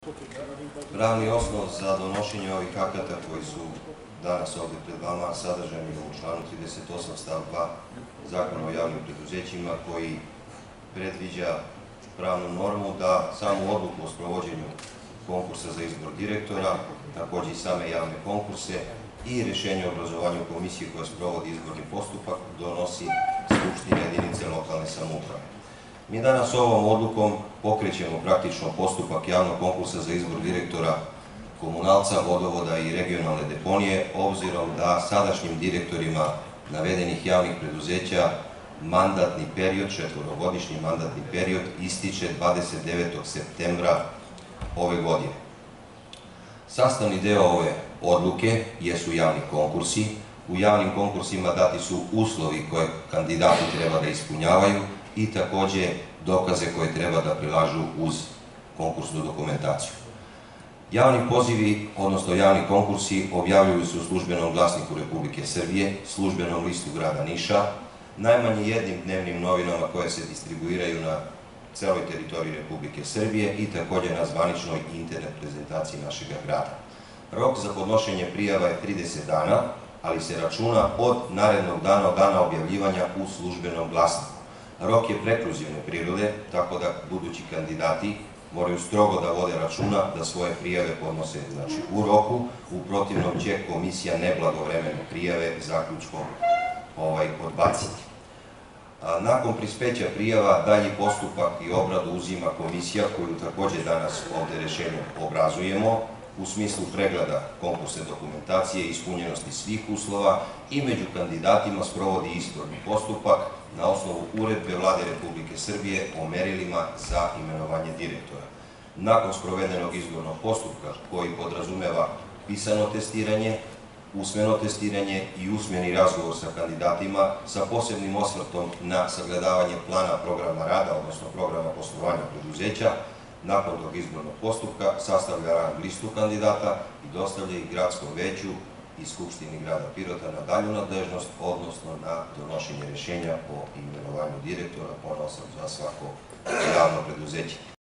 Pravni osnov za donošenje ovih akata koji su danas ovde pred vama sadržani u članu 38 stav 2 Zakona o javnim preduzećima, koji predviđa pravnu normu da samu odluku o sprovođenju konkursa za izbor direktora, takođe i same javne konkurse i rešenje o obrazovanju komisije koja sprovodi izborni postupak donosi Skupština jedinice lokalne samouprave. Mi danas ovom odlukom pokrećemo praktično postupak javnog konkursa za izbor direktora komunalca, vodovoda i regionalne deponije, obzirom da sadašnjim direktorima navedenih javnih preduzeća mandatni period, četvorogodišnji mandatni period, ističe 29. septembra ove godine. Sastavni deo ove odluke jesu javni konkursi. U javnim konkursima dati su uslovi koje kandidati treba da ispunjavaju i takođe dokaze koje treba da prilažu uz konkursnu dokumentaciju. Javni pozivi, odnosno javni konkursi, objavljuju se u Službenom glasniku Republike Srbije, Službenom listu grada Niša, najmanje jednim dnevnim novinama koje se distribuiraju na celoj teritoriji Republike Srbije i takođe na zvaničnoj internet prezentaciji našeg grada. Rok za podnošenje prijava je 30 dana, ali se računa od narednog dana, od dana objavljivanja u Službenom glasniku. Rok je prekluzivne prirode, tako da budući kandidati moraju strogo da vode računa da svoje prijave podnose u roku, u protivnom će komisija neblagovremeno prijave zaključkom odbaciti. Nakon prispeća prijava, dalji postupak i obradu uzima komisija, koju takođe danas ovde rešenjem obrazujemo, u smislu pregleda konkursne dokumentacije i ispunjenosti svih uslova i među kandidatima sprovodi izborni postupak na osnovu uredbe Vlade Republike Srbije o merilima za imenovanje direktora. Nakon sprovedenog izbornog postupka, koji podrazumeva pisano testiranje, usmeno testiranje i usmeni razgovor sa kandidatima sa posebnim osvrtom na sagledavanje plana programa rada, odnosno programa poslovanja preduzeća, nakon tog izbornog postupka sastavlja rang listu kandidata i dostavlja ih gradskom veću i Skupštini grada Pirota na dalju nadležnost, odnosno na donošenje rešenja o imenovanju direktora, ponaosob za svako javno preduzeće.